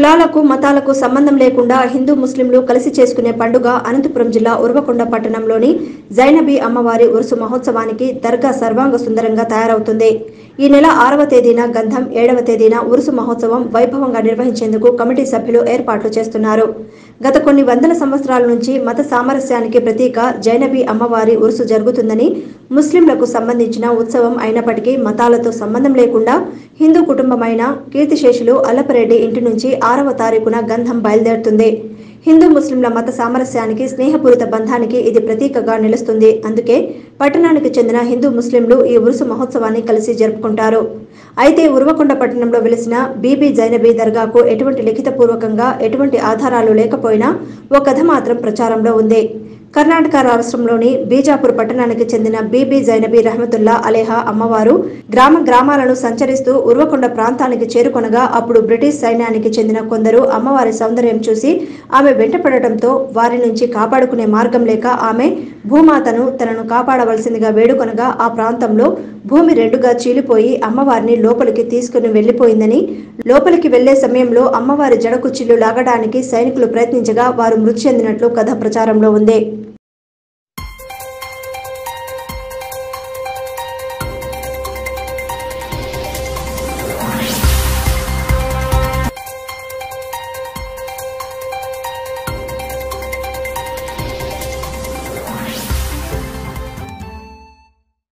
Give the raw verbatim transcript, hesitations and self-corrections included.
కులాలకు మతాలకు సంబంధం లేకుండా హిందూ ముస్లింలు కలిసి చేసుకునే పండుగ అనంతపురం జిల్లా ఉరవకొండ పట్టణంలోని జైనబీ అమ్మవారి ఉరుసు మహోత్సవానికి దర్గా సర్వాంగ సుందరంగా తయారవుతుంది. ఈ నెల ఆరవ తేదీన గంధం, ఏడవ తేదీన ఉరుసు మహోత్సవం వైభవంగా నిర్వహించేందుకు కమిటీ సభ్యులు ఏర్పాట్లు చేస్తున్నారు. గత కొన్ని వందల సంవత్సరాల నుంచి మత సామరస్యానికి ప్రతీక జైనబీ అమ్మవారి ఉరుసు జరుగుతుందని, ముస్లింలకు సంబంధించిన ఉత్సవం అయినప్పటికీ మతాలతో సంబంధం లేకుండా హిందూ కుటుంబమైన కీర్తిశేషులు అల్లపరెడ్డి ఇంటి నుంచి ఆరవ తారీఖున గంధం బయలుదేరుతుంది. హిందూ ముస్లింల మత సామరస్యానికి, స్నేహపూరిత బంధానికి ఇది ప్రతీకగా నిలుస్తుంది. అందుకే పట్టణానికి చెందిన హిందూ ముస్లింలు ఈ ఉరుసు మహోత్సవాన్ని కలిసి జరుపుకుంటారు. అయితే ఉరవకొండ పట్టణంలో వెలిసిన బీబీ జైనబీ దర్గాకు ఎటువంటి లిఖితపూర్వకంగా ఎటువంటి ఆధారాలు లేకపోయినా ఓ కథ మాత్రం ప్రచారంలో ఉంది. కర్ణాటక రాష్ట్రంలోని బీజాపూర్ పట్టణానికి చెందిన బీబీ జైనబీ రహమతుల్లా అలేహా అమ్మవారు గ్రామ గ్రామాలను సంచరిస్తూ ఉరవకొండ ప్రాంతానికి చేరుకొనగా అప్పుడు బ్రిటిష్ సైన్యానికి చెందిన కొందరు అమ్మవారి సౌందర్యం చూసి ఆమె వెంటపడటంతో వారి నుంచి కాపాడుకునే మార్గం లేక ఆమె భూమాతను తనను కాపాడవలసిందిగా వేడుకొనగా ఆ ప్రాంతంలో భూమి రెండుగా చీలిపోయి అమ్మవారిని లోపలికి తీసుకుని వెళ్లిపోయిందని, లోపలికి వెళ్లే సమయంలో అమ్మవారి జడకుచ్చిళ్లు లాగడానికి సైనికులు ప్రయత్నించగా వారు మృతి చెందినట్లు కథ ప్రచారంలో ఉంది.